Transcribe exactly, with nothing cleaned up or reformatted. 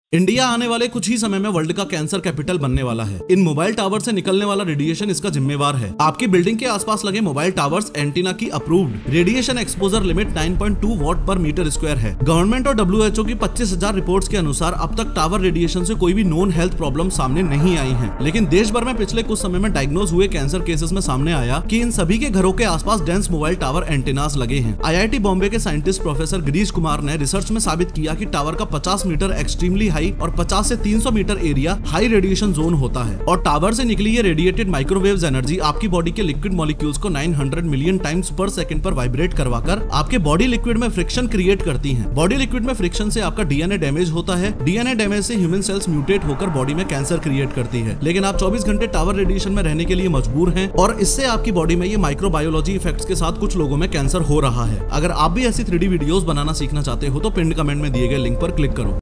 India आने वाले कुछ ही समय में वर्ल्ड का कैंसर कैपिटल बनने वाला है। इन मोबाइल टावर से निकलने वाला रेडिएशन इसका जिम्मेवार है। आपकी बिल्डिंग के आसपास लगे मोबाइल टावर्स एंटीना की approved radiation exposure limit nine point two watt per meter square है। गवर्नमेंट और डब्ल्यू एच ओ की पच्चीस हजार रिपोर्ट्स के अनुसार अब तक टावर रेडिएशन से कोई भी नोन हेल्थ प्रॉब्लम सामने नहीं आई है। लेकिन देश भर में पिछले कुछ समय में डायग्नोज हुए कैंसर केसेस में सामने आया कि इन सभी के घरों के आसपास डेंस मोबाइल टावर एंटीनास लगे हैं। आई आई टी बॉम्बे के साइंटिस्ट प्रोफेसर गिरीश कुमार ने रिसर्च में साबित किया कि टावर का पचास मीटर एक्सट्रीमली हाई और पचास से तीन सौ meter area high radiation zone होता है और टावर से निकली ये रेडिएटेड माइक्रोवेव्स एनर्जी आपकी बॉडी के लिक्विड मॉलिक्यूल्स को नौ सौ मिलियन टाइम्स पर सेकंड पर वाइब्रेट करवाकर आपके बॉडी लिक्विड में फ्रिक्शन क्रिएट करती हैं। बॉडी लिक्विड में फ्रिक्शन से आपका डी एन ए डैमेज होता है। डी एन ए डैमेज से ह्यूमन सेल्स म्यूटेट होकर बॉडी में कैंसर क्रिएट करती है। लेकिन आप चौबीस घंटे टावर रेडिएशन में रहने के लिए मजबूर हैं और इससे आपकी बॉडी में ये माइक्रोबायोलॉजी इफेक्ट्स के साथ कुछ लोगों में कैंसर हो रहा है। अगर आप भी ऐसी थ्री डी वीडियोस बनाना सीखना चाहते हो तो पिन कमेंट में दिए गए लिंक पर क्लिक करो।